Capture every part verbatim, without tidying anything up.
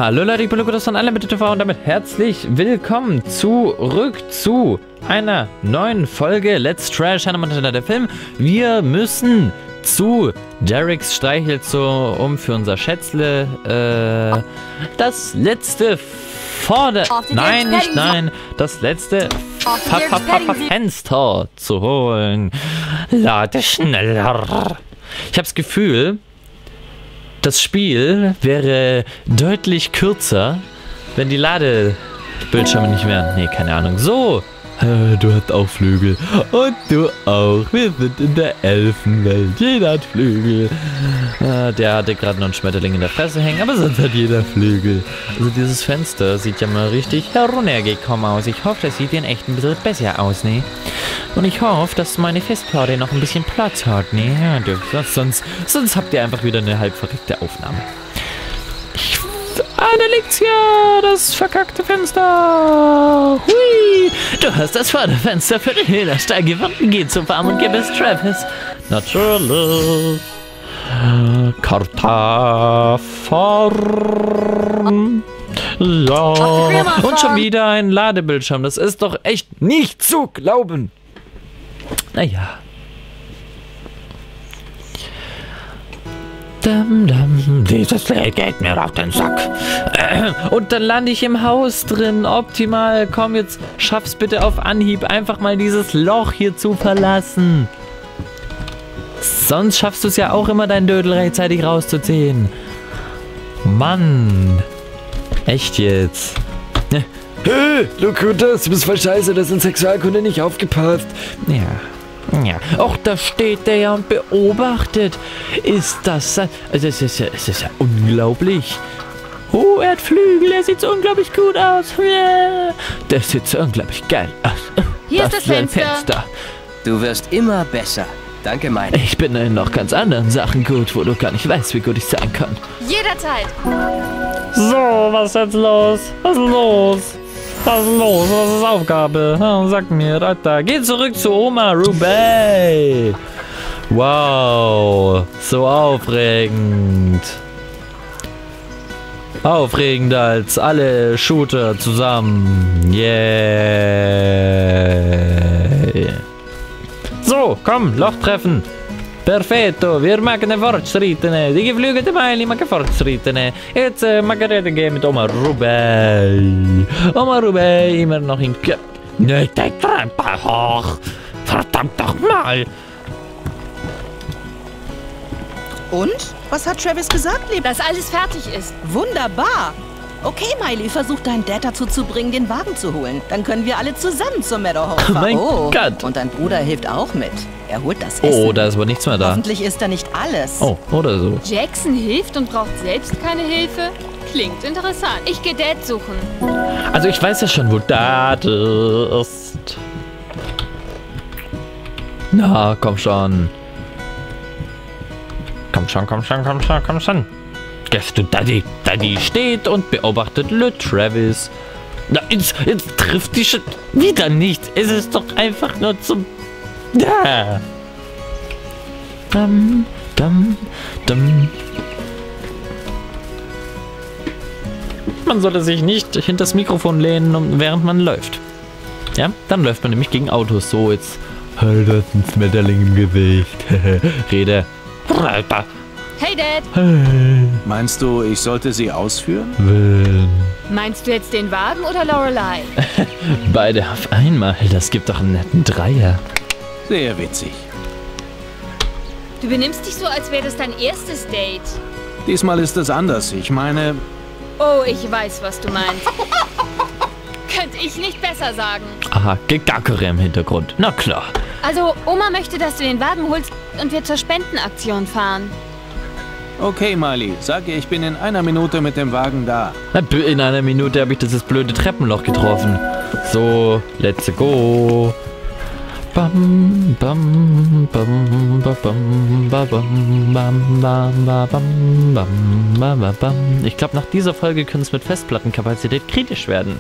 Hallo Leute, ich bin Lukas von Alle mit T V und damit herzlich willkommen zurück zu einer neuen Folge Let's Trash Hannah Montana der Film. Wir müssen zu Dereks Streichelzoo, um für unser Schätzle äh, das letzte Vorder... Nein, nicht nein, das letzte Fenster zu holen. Lade schneller. Ich habe das Gefühl, das Spiel wäre deutlich kürzer, wenn die Ladebildschirme nicht wären. Nee, keine Ahnung. So, äh, du hast auch Flügel. Und du auch. Wir sind in der Elfenwelt. Jeder hat Flügel. Äh, der hatte gerade noch einen Schmetterling in der Fresse hängen, aber sonst hat jeder Flügel. Also dieses Fenster sieht ja mal richtig heruntergekommen aus. Ich hoffe, das sieht in echt ein bisschen besser aus, ne? Und ich hoffe, dass meine Festplatte noch ein bisschen Platz hat, ne? Ja, du, sonst, sonst habt ihr einfach wieder eine halb verrückte Aufnahme. Ich, ah, da liegt's ja, das verkackte Fenster. Hui, du hast das Vorderfenster für den Hühnerstall gefunden. Geh zur Farm und gib es Travis. Natürlich. Kartoffeln. Ja. Und schon wieder ein Ladebildschirm. Das ist doch echt nicht zu glauben. Naja. Dum, dum, dieses Lied geht mir auf den Sack. Äh, und dann lande ich im Haus drin. Optimal. Komm, jetzt schaff's bitte auf Anhieb, einfach mal dieses Loch hier zu verlassen. Sonst schaffst du es ja auch immer, deinen Dödel rechtzeitig rauszuziehen. Mann. Echt jetzt? Hey, Lukas, du bist voll scheiße, du hast in Sexualkunde nicht aufgepasst. Ja. Ja. Och, da steht der ja und beobachtet. Ist das... Also, es ist ja, es ist ja unglaublich. Oh, er hat Flügel, er sieht so unglaublich gut aus. Yeah. Der sieht so unglaublich geil aus. Hier ist das Fenster. Fenster. Du wirst immer besser. Danke, mein. Ich bin in noch ganz anderen Sachen gut, wo du gar nicht weißt, wie gut ich sein kann. Jederzeit. So, was ist jetzt los? Was ist los? Was ist los? Was ist Aufgabe? Oh, sag mir, Alter. Geh zurück zu Oma Ruby. Wow, so aufregend. Aufregender als alle Shooter zusammen. Yeah. So, komm, Loch treffen. Perfetto, wir machen Fortschritte. Die geflügelte Meile machen Fortschritte. Jetzt äh, Margarete gehen mit Oma Ruby. Oma Ruby immer noch in Kö... Nicht die Treppe hoch. Verdammt doch mal. Und? Was hat Travis gesagt, Lieb? Dass alles fertig ist. Wunderbar. Okay, Miley, versuch deinen Dad dazu zu bringen, den Wagen zu holen. Dann können wir alle zusammen zum Meadowhall fahren. Mein oh, Gott. Und dein Bruder hilft auch mit. Er holt das Essen. Oh, da ist aber nichts mehr da. Hoffentlich ist da nicht alles. Oh, oder so. Jackson hilft und braucht selbst keine Hilfe? Klingt interessant. Ich gehe Dad suchen. Also ich weiß ja schon, wo Dad ist. Na, komm schon. Komm schon, komm schon, komm schon, komm schon. Gehst du, Daddy? Daddy steht und beobachtet Le Travis. Na, jetzt, jetzt trifft die schon wieder nicht. Es ist doch einfach nur zum... Ja. Dum, dum, dum. Man sollte sich nicht hinter das Mikrofon lehnen, während man läuft. Ja, dann läuft man nämlich gegen Autos. So, jetzt... Hey, das ist ein Schmetterling im Gesicht. Rede. Alter. Hey, Dad. Hey. Meinst du, ich sollte sie ausführen? Wenn. Meinst du jetzt den Wagen oder Lorelei? Beide auf einmal. Das gibt doch einen netten Dreier. Sehr witzig. Du benimmst dich so, als wäre das dein erstes Date. Diesmal ist es anders. Ich meine... Oh, ich weiß, was du meinst. Könnte ich nicht besser sagen. Aha, Gegackere im Hintergrund. Na klar. Also, Oma möchte, dass du den Wagen holst und wir zur Spendenaktion fahren. Okay, Miley. Sag ihr, ich bin in einer Minute mit dem Wagen da. In einer Minute habe ich dieses blöde Treppenloch getroffen. So, let's go. Bam, bam, bam, bam, bam, bam, bam, bam, bam, bam, bam. Ich glaube, nach dieser Folge könnte es mit Festplattenkapazität kritisch werden.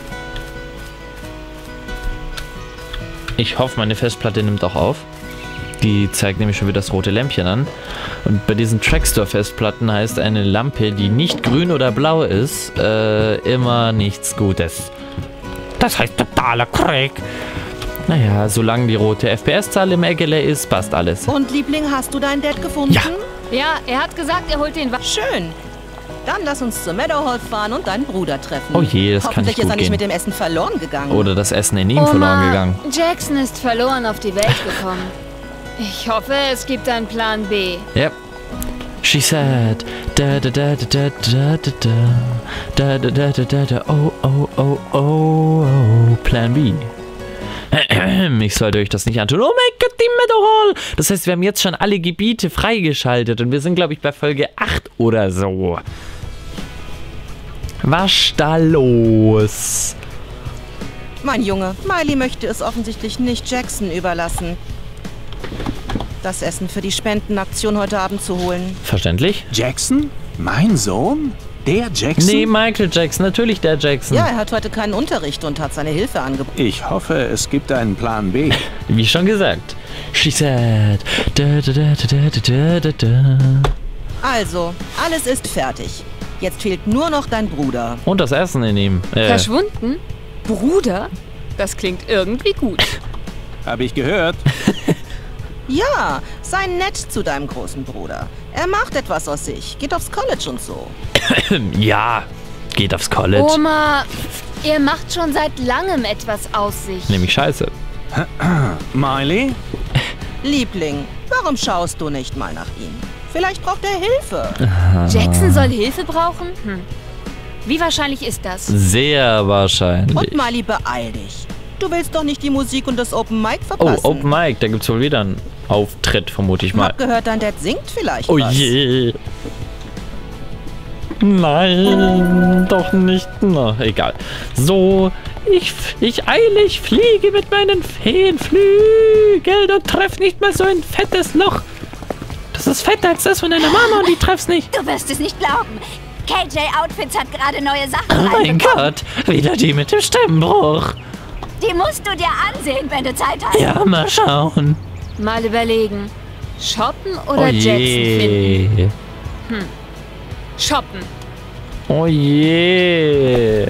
Ich hoffe, meine Festplatte nimmt auch auf. Die zeigt nämlich schon wieder das rote Lämpchen an. Und bei diesen Trackstore-Festplatten heißt eine Lampe, die nicht grün oder blau ist, äh, immer nichts Gutes. Das heißt totaler Crack. Naja, solange die rote F P S-Zahl im Eggele ist, passt alles. Und Liebling, hast du deinen Dad gefunden? Ja. Ja, er hat gesagt, er holt den Wagen. Schön. Dann lass uns zur Meadowhall fahren und deinen Bruder treffen. Oh je, das kann nicht Hoffentlich ist gut er nicht gehen. mit dem Essen verloren gegangen. Oder das Essen in ihm verloren gegangen. Jackson ist verloren auf die Welt gekommen. Ich hoffe, es gibt einen Plan B. Yep. She said, da da da da da da da da da da da da da oh oh oh oh oh Plan B. Ich sollte euch das nicht antun. Oh mein Gott, die Meadowhall! Das heißt, wir haben jetzt schon alle Gebiete freigeschaltet und wir sind, glaube ich, bei Folge acht oder so. Was da los? Mein Junge, Miley möchte es offensichtlich nicht Jackson überlassen, das Essen für die Spendenaktion heute Abend zu holen. Verständlich? Jackson? Mein Sohn? Der Jackson? Nee, Michael Jackson, natürlich der Jackson. Ja, er hat heute keinen Unterricht und hat seine Hilfe angeboten. Ich hoffe, es gibt einen Plan B. Wie schon gesagt. She said. Da, da, da, da, da, da, da. Also, alles ist fertig. Jetzt fehlt nur noch dein Bruder. Und das Essen in ihm. Äh, Verschwunden? Bruder? Das klingt irgendwie gut. Habe ich gehört. Ja, sei nett zu deinem großen Bruder. Er macht etwas aus sich, geht aufs College und so. ja, geht aufs College. Oma, er macht schon seit langem etwas aus sich. Nämlich Scheiße. Miley? Liebling, warum schaust du nicht mal nach ihm? Vielleicht braucht er Hilfe. Jackson soll Hilfe brauchen? Hm. Wie wahrscheinlich ist das? Sehr wahrscheinlich. Und Miley, beeil dich. Du willst doch nicht die Musik und das Open Mic Oh, verpassen. Open Mic, da gibt's wohl wieder einen Auftritt, vermute ich Ich mal. hab gehört, dein Dad singt vielleicht Oh was. je. Nein, doch nicht. Na, egal. So, ich, ich eile, ich fliege mit meinen Feenflügeln und treff nicht mal so ein fettes Loch. Das ist fetter als das von deiner Mama und ich treff's nicht. Du wirst es nicht glauben. K J Outfits hat gerade neue Sachen Oh mein reinbekommen. Gott, wieder die mit dem Stimmbruch. Die musst du dir ansehen, wenn du Zeit hast. Ja, mal schauen. Mal überlegen. Shoppen oder Oh Jackson je. finden? Shoppen. Oh je.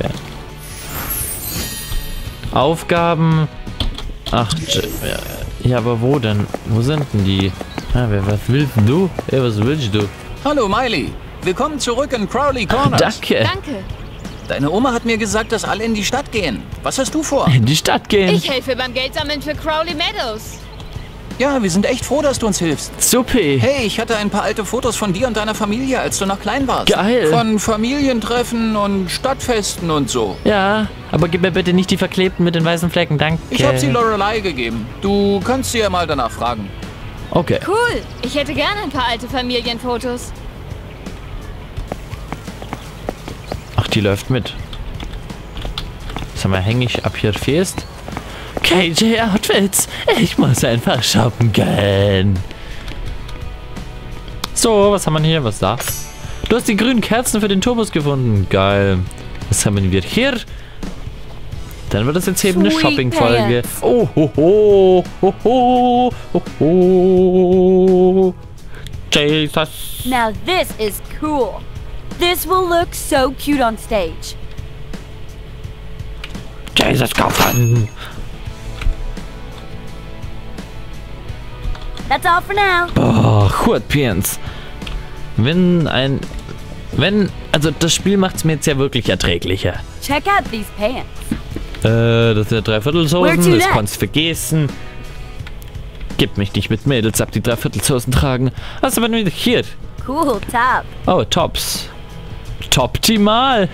Aufgaben. Ach, J- ja, aber wo denn? Wo sind denn die? Ah, wer, was willst du? Ey, was willst du? Hallo Miley, willkommen zurück in Crowley Corners. Danke. Danke. Deine Oma hat mir gesagt, dass alle in die Stadt gehen. Was hast du vor? In die Stadt gehen. Ich helfe beim Geldsammeln für Crowley Meadows. Ja, wir sind echt froh, dass du uns hilfst. Supi. Hey, ich hatte ein paar alte Fotos von dir und deiner Familie, als du noch klein warst. Geil. Von Familientreffen und Stadtfesten und so. Ja, aber gib mir bitte nicht die verklebten mit den weißen Flecken, danke. Ich habe sie Lorelei gegeben. Du kannst sie ja mal danach fragen. Okay. Cool. Ich hätte gerne ein paar alte Familienfotos. Ach, die läuft mit. Sag mal, häng ich ab hier fest? K J Outfits. Ich muss einfach shoppen gehen. So, was haben wir hier? Was da? Du hast die grünen Kerzen für den Turbus gefunden. Geil. Was haben wir hier? Dann wird das jetzt eben eine Sweet Shopping-Folge. Pants. Oh, ho, ho, ho, ho, ho, ho. Jesus. Now this is cool. This will look so cute on stage. Jesus kaufen. That's all for now. Oh, gut, Piens. Wenn ein... Wenn... Also das Spiel macht es mir jetzt ja wirklich erträglicher. Check out these pants. Äh, das sind ja Where to Dreiviertelhosen, das next? kannst du vergessen. Gib mich nicht mit Mädels ab, die Dreiviertelhosen tragen. Was aber nur hier? Cool top. Oh, Tops. Toptimal.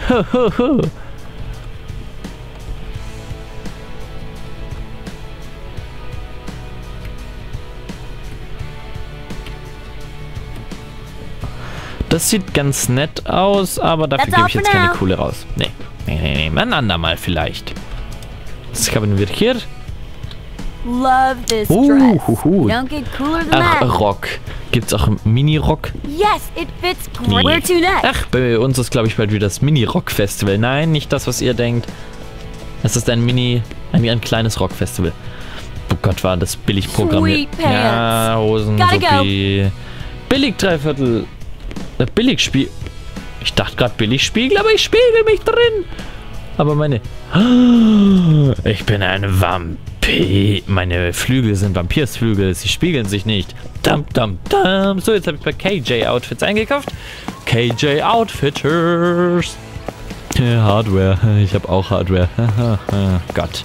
Das sieht ganz nett aus, aber dafür That's gebe all ich jetzt for keine now. Kohle raus. Nee, nee, nee, nee. Ein andermal vielleicht. Was haben wir hier? Love this Uh, dress. huhu. Don't get cooler than Ach, that. Rock. Gibt's auch einen Mini-Rock? Yes, it fits Nee. great. Where to next? Ach, bei uns ist, glaube ich, bald wieder das Mini-Rock-Festival. Nein, nicht das, was ihr denkt. Es ist ein Mini... Ein, ein kleines Rock-Festival. Oh Gott, war das billig programmiert. Sweet pants. Ja, Hosen, Gotta Supi. Billig Dreiviertel. Äh, Billigspiel. Ich dachte gerade Billigspiegel, aber ich spiegel mich drin. Aber meine... Ich bin ein Vampir. Meine Flügel sind Vampirsflügel. Sie spiegeln sich nicht. Dum, dum, dum. So, jetzt habe ich bei K J Outfits eingekauft. K J Outfitters. Ja, Hardware. Ich habe auch Hardware. Gott.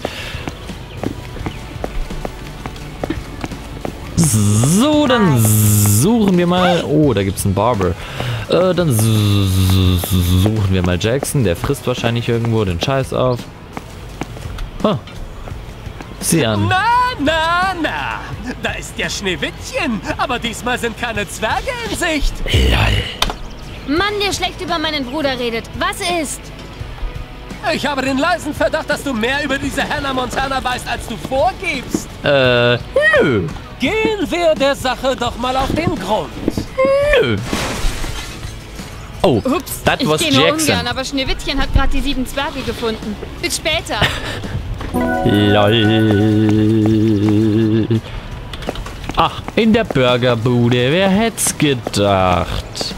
So, dann suchen wir mal... Oh, da gibt es einen Barber. Äh, dann suchen wir mal Jackson. Der frisst wahrscheinlich irgendwo den Scheiß auf. Oh. Sieh an. Na, na, na. Da ist ja Schneewittchen. Aber diesmal sind keine Zwerge in Sicht. Lol. Mann, der schlecht über meinen Bruder redet. Was ist? Ich habe den leisen Verdacht, dass du mehr über diese Hannah Montana weißt, als du vorgibst. Äh, nö. Gehen wir der Sache doch mal auf den Grund. Nö. Oh, Ups, that ich was gehe nur Jackson. ungern, aber Schneewittchen hat gerade die sieben Zwerge gefunden. Bis später. Lol. Ach, in der Burgerbude. Wer hätt's gedacht?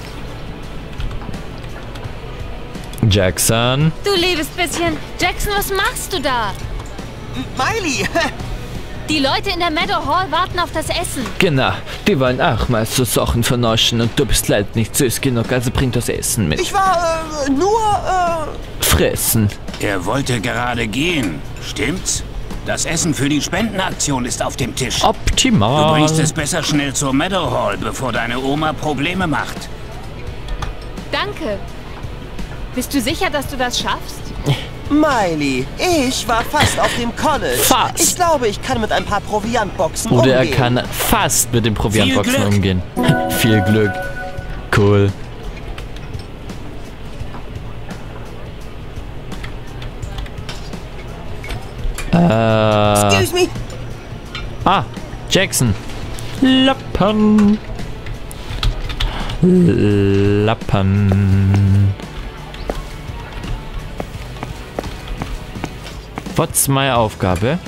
Jackson. Du liebes bisschen. Jackson, was machst du da? Miley! Die Leute in der Meadow Hall warten auf das Essen. Genau, die wollen auch mal so Sachen vernaschen und du bist leider nicht süß genug, also bring das Essen mit. Ich war äh, nur, äh... Fressen. Er wollte gerade gehen, stimmt's? Das Essen für die Spendenaktion ist auf dem Tisch. Optimal. Du bringst es besser schnell zur Meadow Hall, bevor deine Oma Probleme macht. Danke. Bist du sicher, dass du das schaffst? Miley, ich war fast auf dem College. Fast. Ich glaube, ich kann mit ein paar Proviantboxen Oder er umgehen. kann fast mit den Proviantboxen Viel Glück. umgehen. Viel Glück. Cool. Äh, Excuse me. ah, Jackson. Lappen. Lappen. What's meine Aufgabe?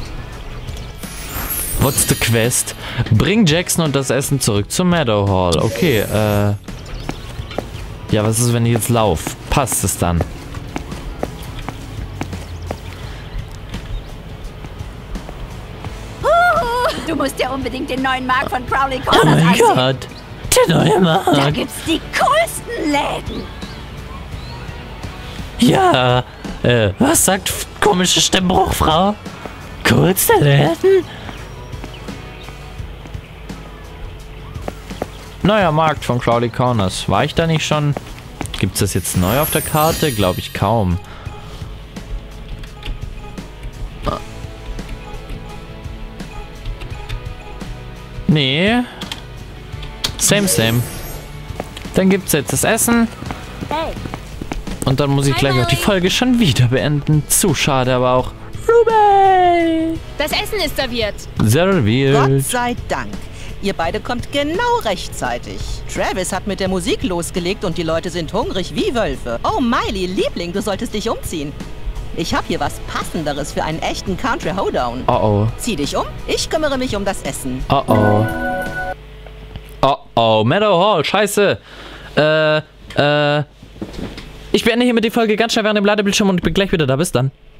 What's the quest? Bring Jackson und das Essen zurück zur Meadow Hall. Okay, äh... ja, was ist, wenn ich jetzt laufe? Passt es dann? Du musst ja unbedingt den neuen Markt von Crowley Oh Corners mein ansehen. Gott! Der neue Da Markt! gibt's die coolsten Läden. Ja, äh, was sagt f- komische Stimmbruchfrau? Coolste Läden? Neuer Markt von Crowley Corners. War ich da nicht schon? Gibt's das jetzt neu auf der Karte? Glaube ich kaum. Nee. Same, same. Dann gibt's jetzt das Essen. Hey, Und dann muss ich Hi, gleich auch die Molly. Folge schon wieder beenden. Zu schade, aber auch. Ruby! Das Essen ist serviert. Gott Serviert. sei Dank. Ihr beide kommt genau rechtzeitig. Travis hat mit der Musik losgelegt und die Leute sind hungrig wie Wölfe. Oh, Miley, Liebling, du solltest dich umziehen. Ich habe hier was Passenderes für einen echten Country Hoedown. Oh oh. Zieh dich um, ich kümmere mich um das Essen. Oh oh. Oh oh. Meadow Hall. Scheiße. Äh, äh. Ich beende hiermit die Folge ganz schnell während dem Ladebildschirm und bin gleich wieder da. Bis dann.